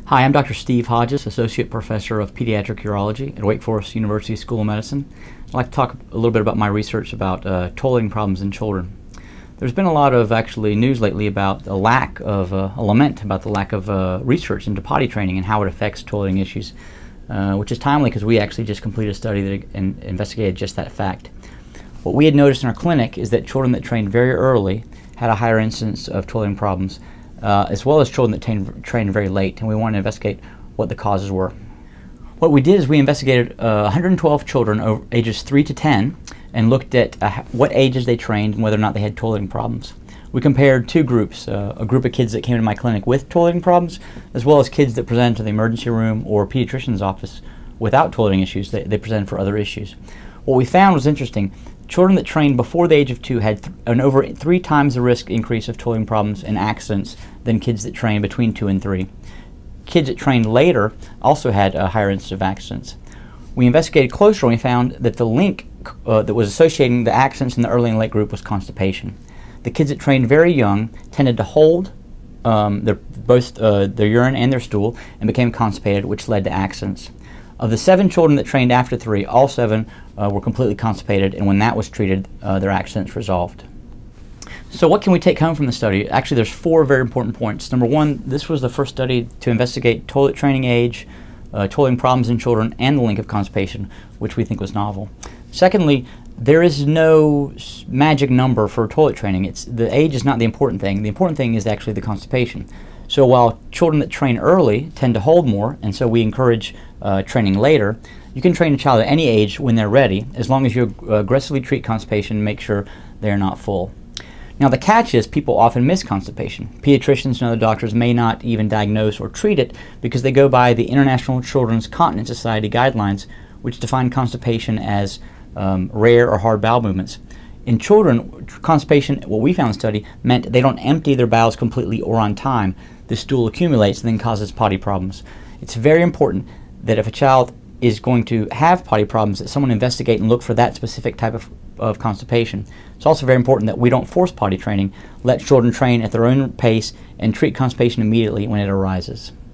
Hi, I'm Dr. Steve Hodges, Associate Professor of Pediatric Urology at Wake Forest University School of Medicine. I'd like to talk a little bit about my research about toileting problems in children. There's been a lot of news lately about the lack of, a lament about the lack of research into potty training and how it affects toileting issues, which is timely because we actually just completed a study that investigated just that fact. What we had noticed in our clinic is that children that trained very early had a higher incidence of toileting problems, as well as children that trained very late, and we wanted to investigate what the causes were. What we did is we investigated 112 children over ages 3 to 10 and looked at what ages they trained and whether or not they had toileting problems. We compared two groups, a group of kids that came to my clinic with toileting problems, as well as kids that presented to the emergency room or pediatrician's office without toileting issues. They presented for other issues. What we found was interesting. Children that trained before the age of 2 had an over 3 times the risk increase of toileting problems and accidents than kids that trained between 2 and 3. Kids that trained later also had a higher incidence of accidents. We investigated closer and we found that the link that was associating the accidents in the early and late group was constipation. The kids that trained very young tended to hold both their urine and their stool and became constipated, which led to accidents. Of the 7 children that trained after 3, all 7 were completely constipated, and when that was treated, their accidents resolved. So what can we take home from the study? Actually, there's 4 very important points. Number 1, this was the first study to investigate toilet training age, toileting problems in children, and the link of constipation, which we think was novel. Secondly, there is no magic number for toilet training. The age is not the important thing. The important thing is actually the constipation. So while children that train early tend to hold more, and so we encourage training later, you can train a child at any age when they're ready, as long as you aggressively treat constipation and make sure they're not full. Now the catch is people often miss constipation. Pediatricians and other doctors may not even diagnose or treat it because they go by the International Children's Continence Society guidelines, which define constipation as rare or hard bowel movements. In children, constipation, what we found in the study, meant they don't empty their bowels completely or on time. The stool accumulates and then causes potty problems. It's very important that if a child is going to have potty problems, that someone investigate and look for that specific type of constipation. It's also very important that we don't force potty training. Let children train at their own pace and treat constipation immediately when it arises.